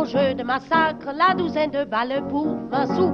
jeu de massacre, la douzaine de balles pour 20 sous.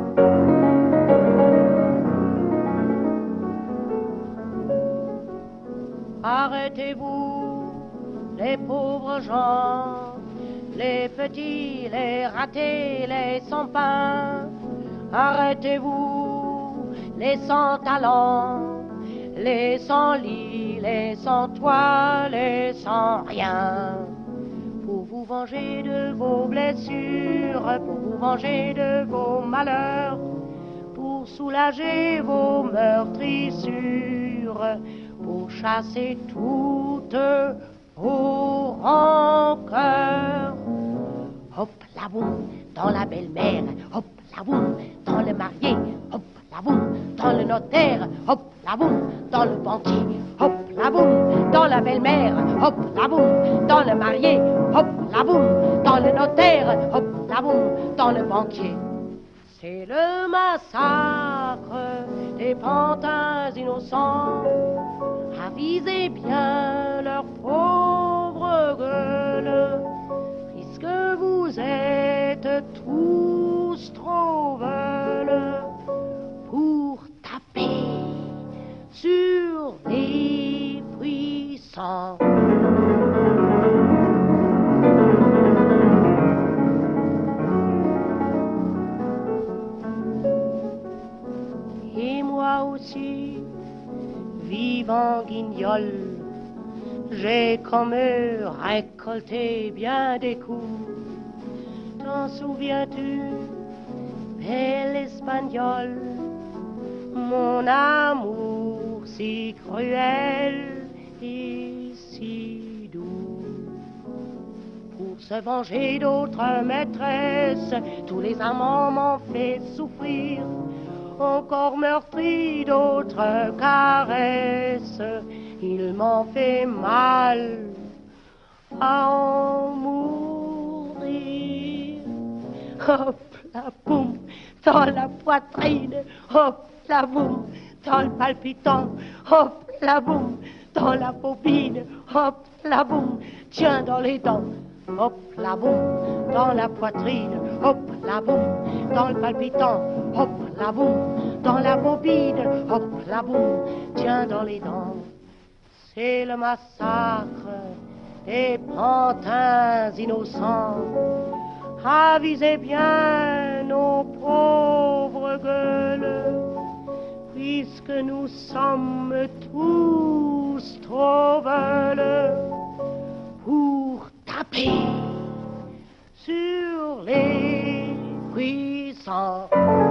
Arrêtez-vous, les pauvres gens, les petits, les ratés, les sans pain. Arrêtez-vous, les sans talent, les sans lit, les sans toit, les sans rien. Pour vous venger de vos blessures, pour vous venger de vos malheurs, pour soulager vos meurtrissures, pour chasser toutes vos rancœurs. Hop la boum dans la belle-mère, hop la boum dans le marié, hop la boum dans le notaire, hop la boum dans le banquier, hop la boum dans la belle-mère, hop la boum dans le marié, hop la boum dans le notaire, hop la boum dans le banquier. C'est le massacre des pantins innocents. Avisez bien leurs pauvres gueules, puisque vous êtes tous trop veules pour taper sur les puissants. Et moi aussi, vivant guignol, j'ai comme eux récolté bien des coups. T'en souviens-tu, belle espagnole, mon amour si cruel et si doux? Pour se venger d'autres maîtresses, tous les amants m'ont fait souffrir. Encore meurtri d'autres caresses, ils m'ont fait mal à en mourir. Hop la boum dans la poitrine, hop la boum dans le palpitant, hop la boum dans la bobine, hop la boum tiens dans les dents. Hop la boum dans la poitrine, hop la boum dans le palpitant, hop la boum dans la bobine, hop la boum tiens dans les dents. C'est le massacre des pantins innocents. Avisez bien nos pauvres gueules, puisque nous sommes tous trop veules pour taper sur les puissants.